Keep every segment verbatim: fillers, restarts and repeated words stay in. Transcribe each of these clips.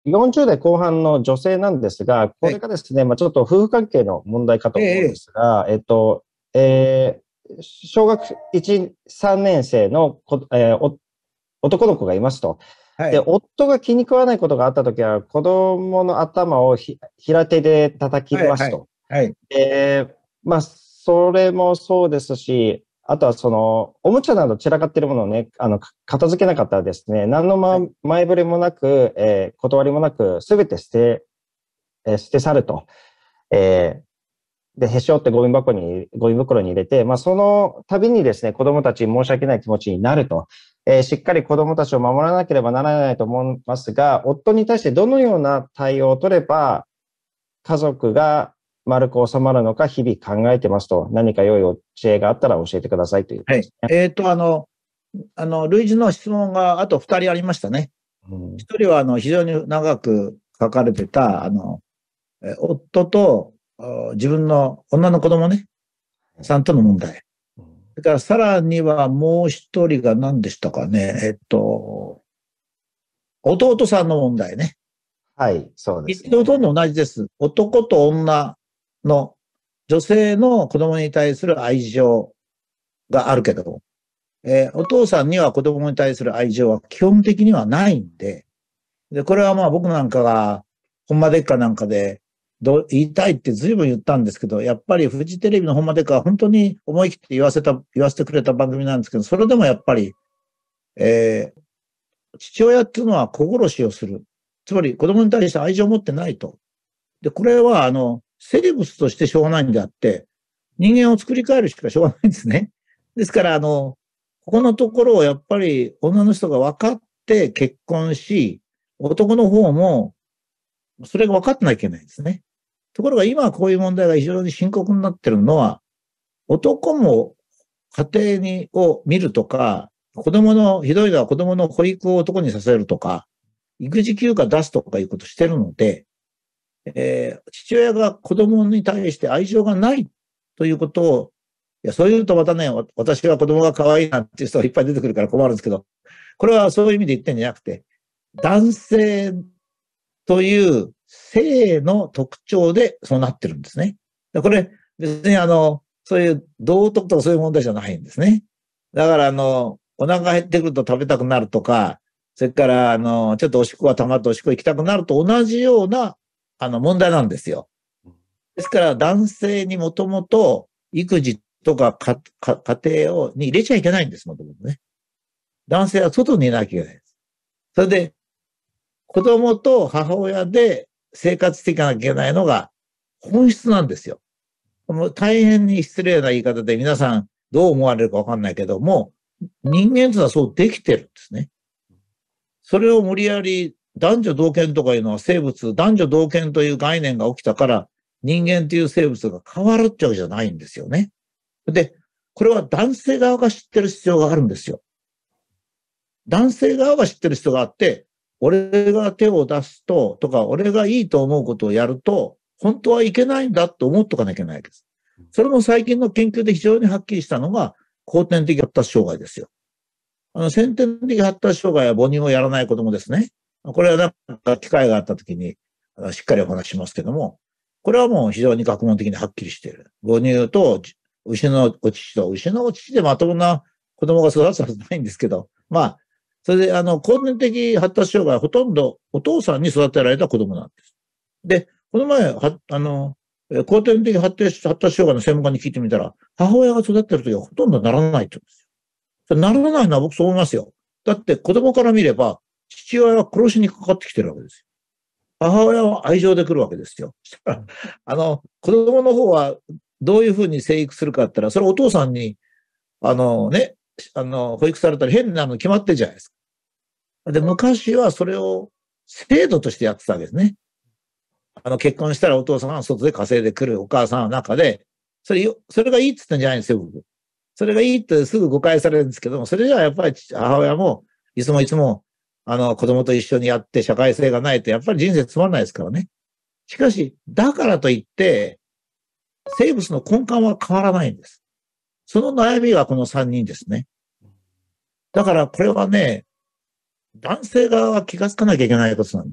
よんじゅう代後半の女性なんですが、これがですね、まあ、ちょっと夫婦関係の問題かと思うんですが、えっと、えー小学いち、さんねん生のこ、えーお男の子がいますと。で、 はい。 夫が気に食わないことがあったときは、子供の頭をひ平手で叩きはい。はい。 ますと。 はい。 えーまあ、それもそうですし、あとはその、おもちゃなど散らかっているものをね、あの、か片付けなかったらですね、何の、ま、 はい。 前触れもなく、えー断りもなく、すべて捨て、えー捨て去ると。えーで、へし折ってゴミ箱に、ゴミ袋に入れて、まあ、その度にですね、子供たちに申し訳ない気持ちになると。えーしっかり子供たちを守らなければならないと思いますが、夫に対してどのような対応を取れば、家族が丸く収まるのか日々考えてますと、何か良い知恵があったら教えてくださいというこはい。 とですね。 えっと、あの、あの、類似の質問があとふたりありましたね。 うん、 ひとりは、あの、非常に長く書かれてた、あの、え夫とあ自分の女の子供ね、さんとの問題。それからさらにはもう一人が何でしたかね。えっと、弟さんの問題ね。 はい、そうですね。 一応ほとんど同じです。男と女の女性の子供に対する愛情があるけど、えーお父さんには子供に対する愛情は基本的にはないんで、で、これはまあ僕なんかが、ほんまでっかなんかで、どう言いたいって随分言ったんですけど、やっぱりフジテレビのほんまでっかは本当に思い切って言わせた、言わせてくれた番組なんですけど、それでもやっぱり、えー父親っていうのは子殺しをする。つまり子供に対して愛情を持ってないと。で、これは、あの、生物としてしょうがないんであって、人間を作り変えるしかしょうがないんですね。ですから、あの、ここのところをやっぱり女の人が分かって結婚し、男の方もそれが分かってなきゃいけないんですね。ところが今こういう問題が非常に深刻になってるのは、男も家庭にを見るとか、子供の、ひどいのは子供の保育を男にさせるとか、育児休暇出すとかいうことをしてるので、えー父親が子供に対して愛情がないということを、いや、そういうとまたね、私は子供が可愛いなっていう人がいっぱい出てくるから困るんですけど、これはそういう意味で言ってんじゃなくて、男性という性の特徴でそうなってるんですね。これ、別にあの、そういう道徳とかそういう問題じゃないんですね。だからあの、お腹が減ってくると食べたくなるとか、それからあの、ちょっとおしっこが溜まっておしっこ行きたくなると同じようなあの問題なんですよ。ですから男性にもともと育児とかかか家庭をに入れちゃいけないんです、もともとね。男性は外にいなきゃいけないです。それで子供と母親で生活していかなきゃいけないのが本質なんですよ。もう大変に失礼な言い方で皆さんどう思われるかわかんないけども、人間というのはそうできてるんですね。それを無理やり男女同権とかいうのは生物、男女同権という概念が起きたから人間という生物が変わるってわけじゃないんですよね。で、これは男性側が知ってる必要があるんですよ。男性側が知ってる必要があって、俺が手を出すと、とか、俺がいいと思うことをやると、本当はいけないんだと思っとかなきゃいけないわけです。それも最近の研究で非常にはっきりしたのが、後天的発達障害ですよ。あの、先天的発達障害は母乳をやらない子供ですね。これはなんか機会があったときに、しっかりお話しますけども、これはもう非常に学問的にはっきりしている。母乳と牛のお乳と、牛のお乳でまともな子供が育つはずないんですけど、まあ、それで、あの、後天的発達障害はほとんどお父さんに育てられた子供なんです。で、この前、は、あの、後天的発達発達障害の専門家に聞いてみたら、母親が育ってるときはほとんどならないって言うんですよ。ならないのは僕そう思いますよ。だって子供から見れば、父親は殺しにかかってきてるわけですよ。母親は愛情で来るわけですよ。あの、子供の方はどういうふうに生育するかって言ったら、それお父さんに、あのね、あの、保育されたら変なの決まってるじゃないですか。で、昔はそれを制度としてやってたわけですね。あの、結婚したらお父さんは外で稼いでくる、お母さんは中で、それ、それがいいって言ったんじゃないんですよ、僕。それがいいってすぐ誤解されるんですけども、それじゃあやっぱり母親も、いつもいつも、あの、子供と一緒にやって社会性がないと、やっぱり人生つまんないですからね。しかし、だからといって、生物の根幹は変わらないんです。その悩みがこのさんにんですね。だからこれはね、男性側は気がつかなきゃいけないことなんですよ。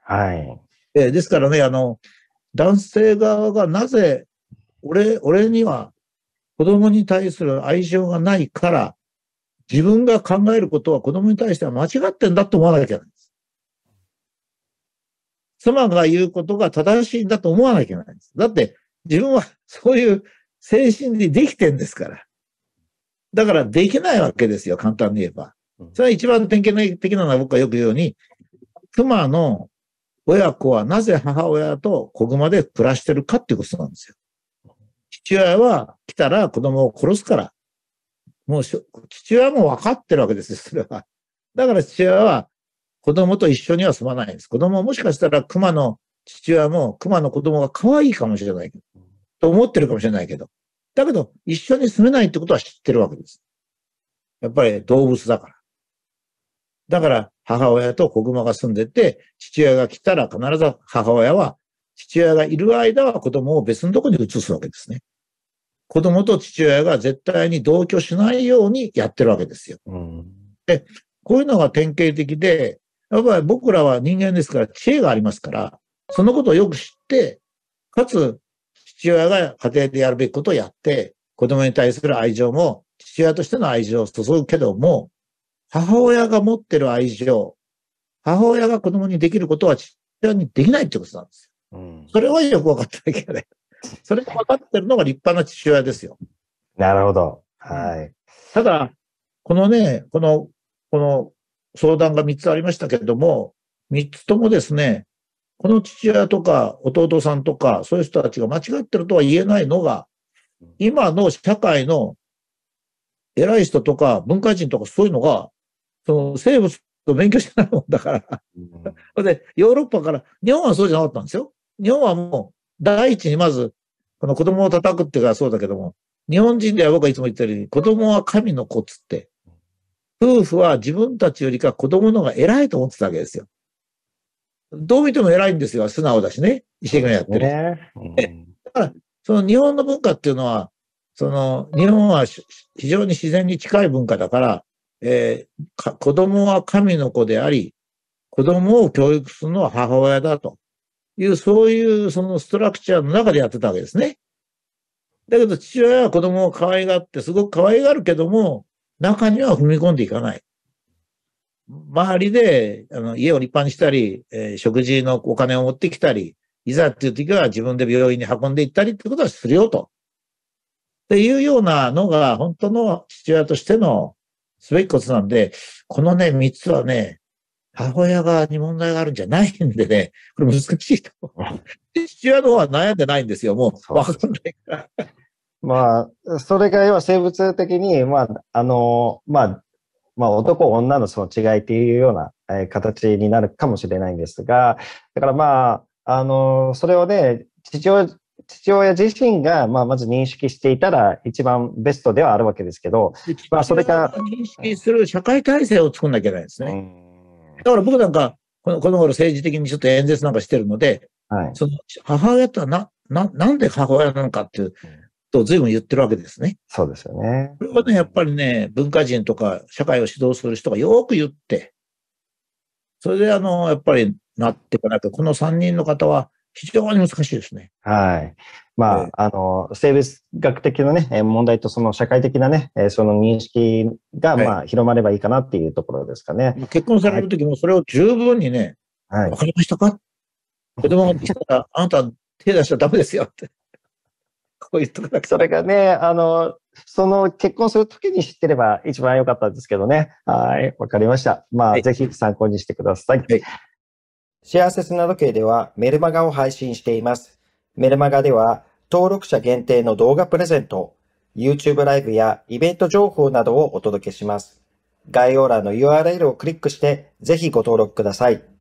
はい。 えーですからね、あの、男性側がなぜ、俺、俺には子供に対する愛情がないから、自分が考えることは子供に対しては間違ってんだと思わなきゃいけないんです。妻が言うことが正しいんだと思わなきゃいけないんです。だって自分はそういう精神にできてんですから。だからできないわけですよ、簡単に言えば。それは一番典型的なのは僕がよく言うように、妻の親子はなぜ母親と子熊で暮らしてるかっていうことなんですよ。父親は来たら子供を殺すから。もう父親も分かってるわけですよ、それは。だから父親は子供と一緒には住まないんです。子供はもしかしたら熊の父親も熊の子供が可愛いかもしれないけど、と思ってるかもしれないけど、だけど一緒に住めないってことは知ってるわけです。やっぱり動物だから。だから母親と子熊が住んでて、父親が来たら必ず母親は、父親がいる間は子供を別のところに移すわけですね。子供と父親が絶対に同居しないようにやってるわけですよ。うん、で、こういうのが典型的で、やっぱり僕らは人間ですから知恵がありますから、そのことをよく知って、かつ父親が家庭でやるべきことをやって、子供に対する愛情も父親としての愛情を注ぐけども、母親が持ってる愛情、母親が子供にできることは父親にできないってことなんですよ。うん、それはよく分かってなきゃいけない。それが分かってるのが立派な父親ですよ。 なるほど。はい。 ただ、このね、この、この相談がみっつありましたけれども、みっつともですね、この父親とか弟さんとか、そういう人たちが間違ってるとは言えないのが、今の社会の偉い人とか文化人とかそういうのが、その生物と勉強してないもんだから。うん、で、ヨーロッパから、日本はそうじゃなかったんですよ。日本はもう、第一にまず、この子供を叩くっていうかそうだけども、日本人では僕はいつも言ったように、子供は神の子っつって、夫婦は自分たちよりか子供の方が偉いと思ってたわけですよ。どう見ても偉いんですよ。素直だしね。一生懸命やってる。ねうん、だから、その日本の文化っていうのは、その、日本は非常に自然に近い文化だから、えー、子供は神の子であり、子供を教育するのは母親だという、そういうそのストラクチャーの中でやってたわけですね。だけど父親は子供を可愛がって、すごく可愛がるけども、中には踏み込んでいかない。周りであの家を立派にしたり、えー、食事のお金を持ってきたり、いざっていう時は自分で病院に運んでいったりってことはするよと。っていうようなのが本当の父親としてのすべきことなんで、このね、三つはね、母親側に問題があるんじゃないんでね、これ難しいと。父親の方は悩んでないんですよ、もう。わかんないから。 まあ、それが要は生物的に、まあ、あの、まあ、まあ、男、女のその違いっていうような、えー、形になるかもしれないんですが、だからまあ、あの、それをね、父親、父親自身が、まあ、まず認識していたら一番ベストではあるわけですけど、まあ、それが。 認識する社会体制を作んなきゃいけないですね。だから僕なんか、この、この頃政治的にちょっと演説なんかしてるので、はい、その母親とはな、な、なんで母親なのかっていうと随分言ってるわけですね。 そうですよね。 これはね、やっぱりね、文化人とか社会を指導する人がよく言って、それであの、やっぱりなっていかなきゃ、このさんにんの方は非常に難しいですね。 はい。まあ、えー、あの、生物学的なね、問題とその社会的なね、その認識が、まあ、広まればいいかなっていうところですかね。 はい、結婚されるときもそれを十分にね、はい、わかりましたか？子供が来たら、あなた手出しちゃダメですよって。こういうとこだけ。 それがね、あの、その結婚するときに知ってれば一番良かったんですけどね。はい、わかりました。まあ、はい、ぜひ参考にしてください。はい、幸せ砂時計ではメルマガを配信しています。メルマガでは登録者限定の動画プレゼント、YouTube ライブやイベント情報などをお届けします。概要欄の ユーアールエル をクリックしてぜひご登録ください。